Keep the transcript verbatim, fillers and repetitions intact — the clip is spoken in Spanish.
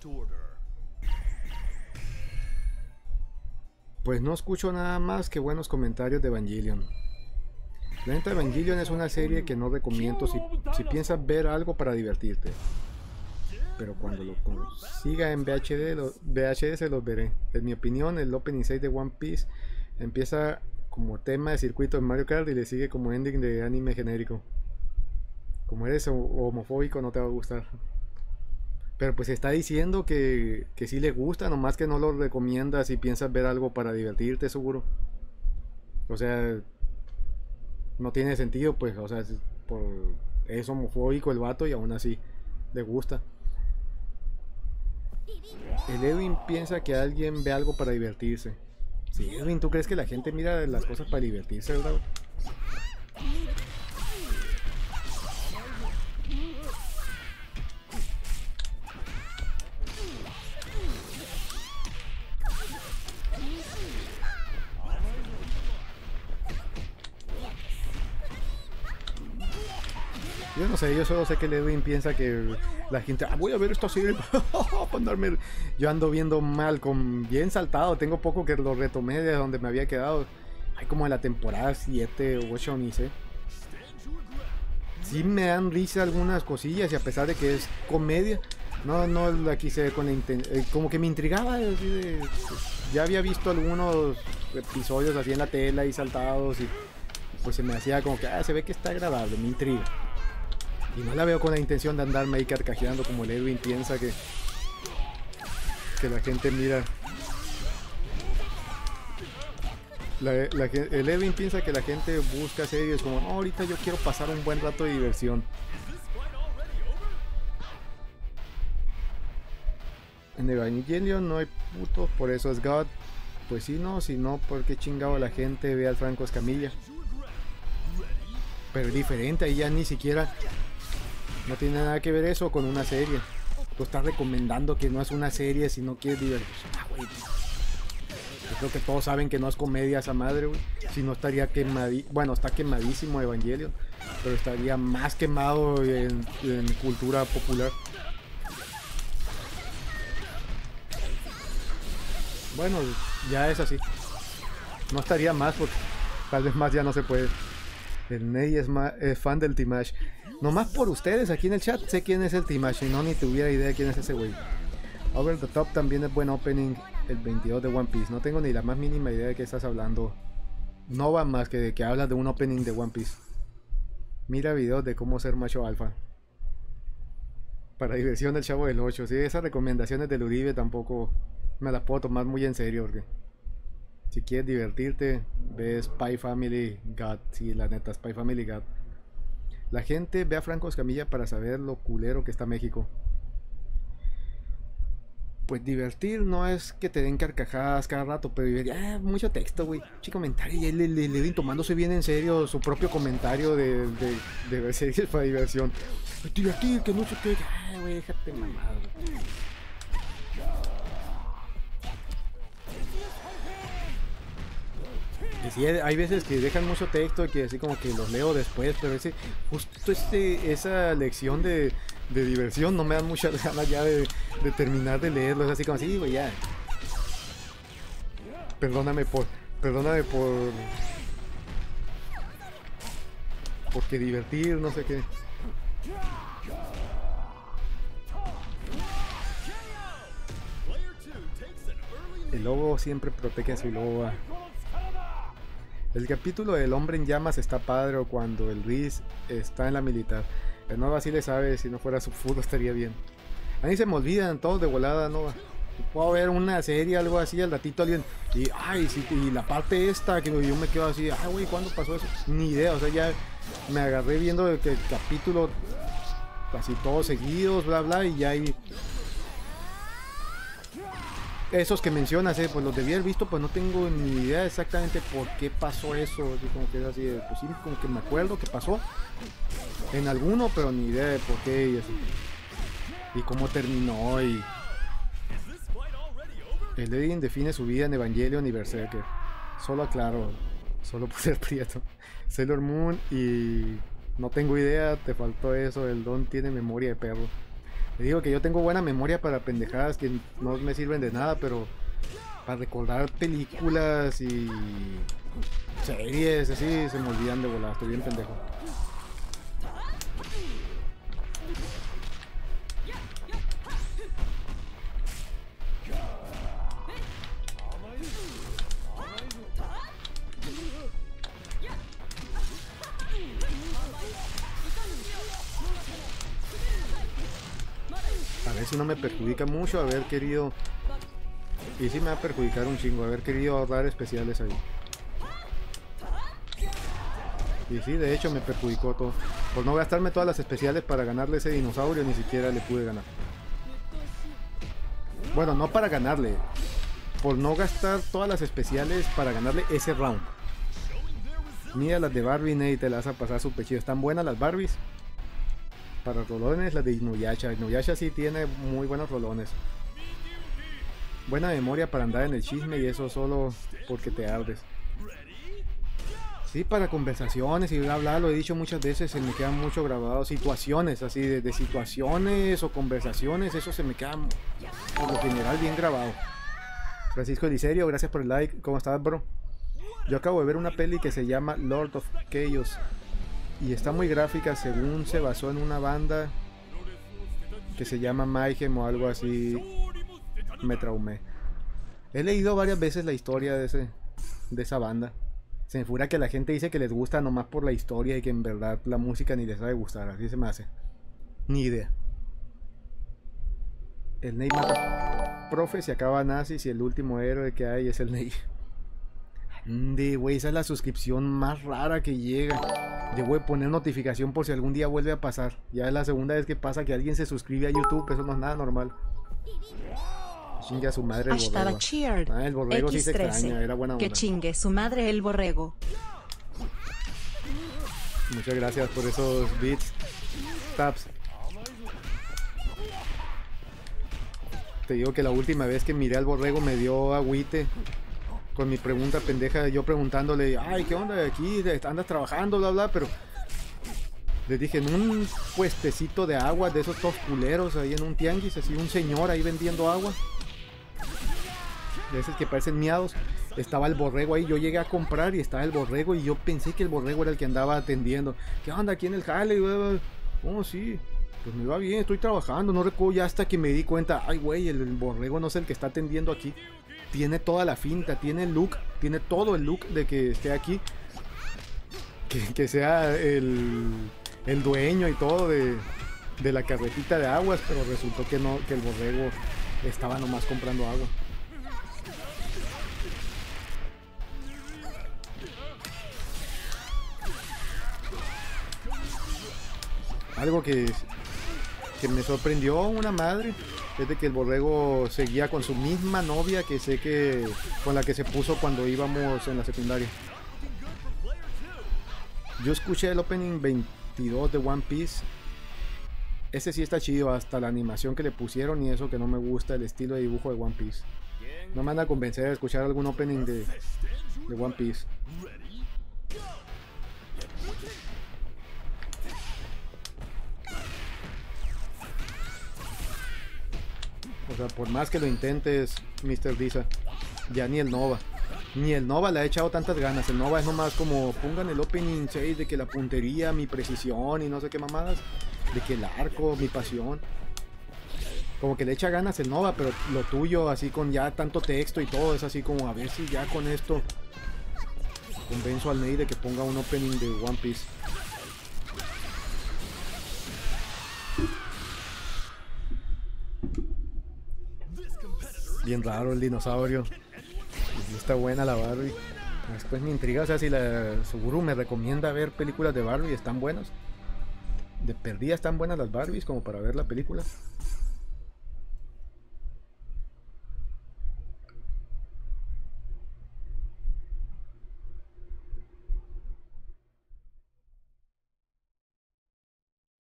Pues no escucho nada más que buenos comentarios de Evangelion. La neta, Evangelion es una serie que no recomiendo si, si piensas ver algo para divertirte. Pero cuando lo consiga en V H D, lo, V H D se los veré. En mi opinión, el Opening seis de One Piece empieza como tema de circuito de Mario Kart y le sigue como ending de anime genérico. Como eres homofóbico no te va a gustar. Pero pues está diciendo que, que sí le gusta, nomás que no lo recomienda si piensas ver algo para divertirte, seguro. O sea, no tiene sentido, pues, o sea, es, por, es homofóbico el vato y aún así le gusta. El Edwin piensa que alguien ve algo para divertirse. Sí, Edwin, ¿tú crees que la gente mira las cosas para divertirse, verdad? Yo no sé, yo solo sé que el Edwin piensa que la gente, ah, voy a ver esto así, para andarme. Yo ando viendo mal, con bien saltado, tengo poco que lo retomé de donde me había quedado. Hay como en la temporada siete o ocho, ni sé. Sí me dan risa algunas cosillas y a pesar de que es comedia, no, no la quise con la intención, como que me intrigaba, así de, ya había visto algunos episodios así en la tela y saltados y pues se me hacía como que, ah, se ve que está agradable, me intriga. Y no la veo con la intención de andarme ahí carcajeando como el Edwin piensa que, que la gente mira. La, la, el Edwin piensa que la gente busca series como, no, ahorita yo quiero pasar un buen rato de diversión. En Evangelion no hay putos, por eso es God. Pues sí, no, si no, ¿por qué chingado la gente ve al Franco Escamilla? Pero es diferente, ahí ya ni siquiera... No tiene nada que ver eso con una serie. Tú estás recomendando que no es una serie si no quieres diversión. Ah, güey. Yo creo que todos saben que no es comedia esa madre, güey. Si no estaría quemadísimo. Bueno, está quemadísimo Evangelion. Pero estaría más quemado en, en cultura popular. Bueno, ya es así. No estaría más porque tal vez más ya no se puede. El Ney es, es fan del Timash. Nomás por ustedes aquí en el chat sé quién es el Timash y no ni tuviera idea de quién es ese güey. Over the Top también es buen opening el veintidós de One Piece. No tengo ni la más mínima idea de qué estás hablando. No va más que de que hablas de un opening de One Piece. Mira videos de cómo ser macho alfa. Para diversión del Chavo del ocho. Sí, esas recomendaciones del Uribe tampoco me las puedo tomar muy en serio porque si quieres divertirte, ves Spy Family God. Sí, la neta, Spy Family God. La gente ve a Franco Escamilla para saber lo culero que está México. Pues divertir no es que te den carcajadas cada rato, pero divertir, ah, mucho texto, güey. Chico comentario, y le, le, le tomándose bien en serio su propio comentario de, de, de ver series para diversión. Divertir, que no sé qué. Ay, güey, déjate mamado. Y sí, hay veces que dejan mucho texto y que así como que los leo después, pero ese, justo este, esa lección de, de diversión no me da muchas ganas ya de, de terminar de leerlo. Es así como así, güey, ya. Perdóname por, perdóname por, porque divertir, no sé qué. El lobo siempre protege a su loba. El capítulo del hombre en llamas está padre o cuando el Riz está en la militar. El Nova sí le sabe, si no fuera su fútbol estaría bien. A mí se me olvidan todos de volada, Nova. Puedo ver una serie, algo así, al ratito alguien. Y, ay, sí, y la parte esta, que yo me quedo así, ay, güey, ¿cuándo pasó eso? Ni idea, o sea, ya me agarré viendo el, el capítulo casi todos seguidos, bla, bla, y ya hay... Esos que mencionas, eh, pues los debí haber visto, pues no tengo ni idea exactamente por qué pasó eso. Así como que es así, pues sí, como que me acuerdo que pasó en alguno, pero ni idea de por qué y así. Y cómo terminó y... El Edwin define su vida en Evangelion y Berserker. Solo aclaro, solo por ser prieto. Sailor Moon y... No tengo idea, te faltó eso, el Don tiene memoria de perro. Te digo que yo tengo buena memoria para pendejadas que no me sirven de nada, pero para recordar películas y series, así se me olvidan de volar, estoy bien pendejo. A ver si no me perjudica mucho haber querido... Y si me va a perjudicar un chingo haber querido ahorrar especiales ahí. Y sí, de hecho me perjudicó todo. Por no gastarme todas las especiales para ganarle ese dinosaurio, ni siquiera le pude ganar. Bueno, no para ganarle. Por no gastar todas las especiales para ganarle ese round. Mira las de Barbie, Nate, te las vas a pasar súper chido. Están buenas las Barbies. Para rolones, las de Inuyasha. Inuyasha sí tiene muy buenos rolones. Buena memoria para andar en el chisme y eso solo porque te ardes. Sí, para conversaciones y bla bla, lo he dicho muchas veces, se me quedan mucho grabados situaciones, así de, de situaciones o conversaciones, eso se me queda por lo general bien grabado. Francisco Eliserio, gracias por el like, ¿cómo estás, bro? Yo acabo de ver una peli que se llama Lord of Chaos y está muy gráfica, según se basó en una banda que se llama Mayhem o algo así. Me traumé. He leído varias veces la historia de, ese, de esa banda. Se me fura que la gente dice que les gusta nomás por la historia y que en verdad la música ni les sabe gustar, así se me hace. Ni idea. El Ney mata profes y acaba nazis y el último héroe que hay es el Ney. Ande, güey, esa es la suscripción más rara que llega. Debo de poner notificación por si algún día vuelve a pasar. Ya es la segunda vez que pasa que alguien se suscribe a YouTube, eso no es nada normal. Chingue a su madre el borrego. Ah, el borrego sí se extraña, era buena onda. Que chingue su madre el borrego. Muchas gracias por esos beats, taps. Te digo que la última vez que miré al borrego me dio agüite con mi pregunta pendeja, yo preguntándole, ay, ¿qué onda aquí? ¿Andas trabajando? Bla, bla, pero les dije, en un puestecito de agua de esos todos culeros, ahí en un tianguis, así un señor ahí vendiendo agua. De esos que parecen miados, estaba el borrego ahí, yo llegué a comprar y estaba el borrego y yo pensé que el borrego era el que andaba atendiendo. ¿Qué onda aquí en el jale? Oh, sí, pues me va bien, estoy trabajando, no recuerdo ya hasta que me di cuenta, ay güey, el, el borrego no es el que está atendiendo aquí. Tiene toda la finta, tiene el look, tiene todo el look de que esté aquí. Que, que sea el, el dueño y todo de, de la carretita de aguas, pero resultó que no, que el borrego estaba nomás comprando agua. Algo que, que me sorprendió una madre es de que el borrego seguía con su misma novia que sé que con la que se puso cuando íbamos en la secundaria. Yo escuché el opening veintidós de One Piece. Ese sí está chido, hasta la animación que le pusieron y eso que no me gusta el estilo de dibujo de One Piece. No me van a convencer de escuchar algún opening de, de One Piece. O sea, por más que lo intentes, mister Disa, ya ni el Nova. Ni el Nova le ha echado tantas ganas. El Nova es nomás como, pongan el opening seis de que la puntería, mi precisión y no sé qué mamadas. De que el arco, mi pasión. Como que le echa ganas el Nova, pero lo tuyo, así con ya tanto texto y todo, es así como, a ver si ya con esto convenzo al Ney de que ponga un opening de One Piece. Bien raro el dinosaurio. Está buena la Barbie. Después me intriga, o sea, si la Suguru me recomienda ver películas de Barbie, están buenas. De perdida están buenas las Barbies como para ver la película.